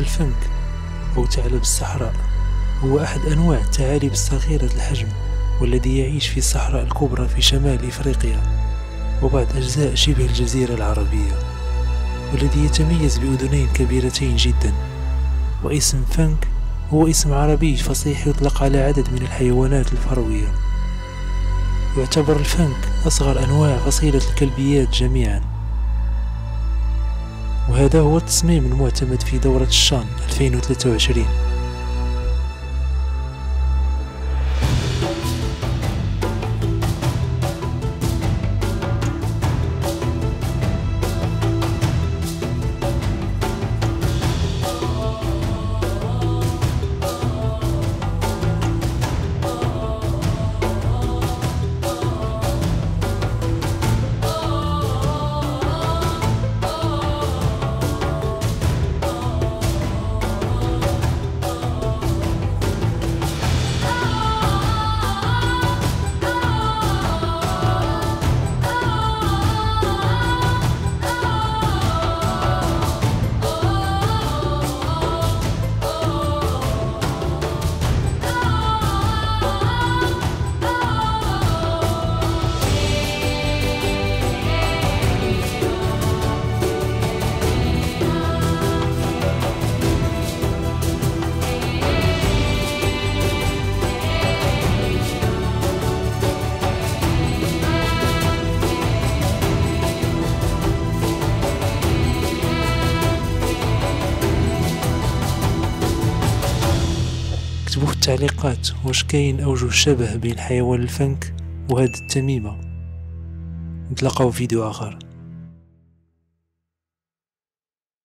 الفنك أو ثعلب الصحراء هو أحد أنواع الثعالب الصغيرة الحجم، والذي يعيش في الصحراء الكبرى في شمال إفريقيا وبعض أجزاء شبه الجزيرة العربية، والذي يتميز بأذنين كبيرتين جدا. واسم فنك هو اسم عربي فصيح يطلق على عدد من الحيوانات الفروية. يعتبر الفنك أصغر أنواع فصيلة الكلبيات جميعا، وهذا هو التصميم المعتمد في دورة الشان 2023. اكتبوا في التعليقات واش كاين أوجه شبه بين حيوان الفنك وهذه التميمة. نتلاقاو في فيديو آخر.